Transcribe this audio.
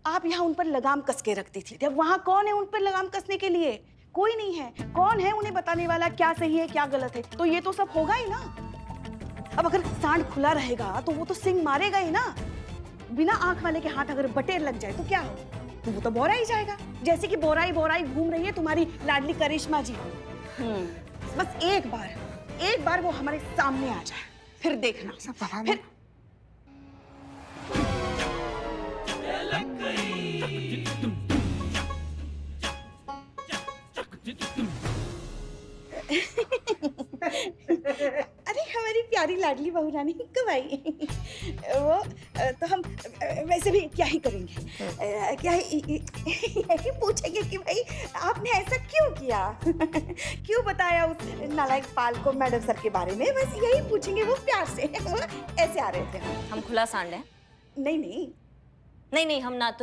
आप यहाँ उन पर लगाम कस के रखती थी। अब वहाँ कौन है उन पर लगाम कसने के लिए? कोई नहीं है। कौन है उन्हें बताने वाला क्या सही है क्या गलत है? तो ये तो सब होगा ही ना। अब अगर सांड खुला रहेगा तो वो तो सिंग मारेगा ही ना। बिना आंख वाले के हाथ अगर बटेर लग जाए तो क्या हो? तो वो तो बोरा ही जाएगा, जैसे कि बोराई बोराई घूम रही है तुम्हारी लाडली करिश्मा जी। बस एक बार वो हमारे सामने आ जाए, फिर देखना। फिर अरे हमारी प्यारी लाडली बहू रानी कब आई? वो तो हम वैसे भी क्या ही करेंगे, क्या ही यही पूछेंगे कि भाई आपने ऐसा क्यों किया, क्यों बताया उस नालायक पाल को मैडम सर के बारे में। बस यही पूछेंगे वो प्यार से। वो ऐसे आ रहे थे। हम खुला सांड हैं? नहीं नहीं नहीं नहीं, हम ना तो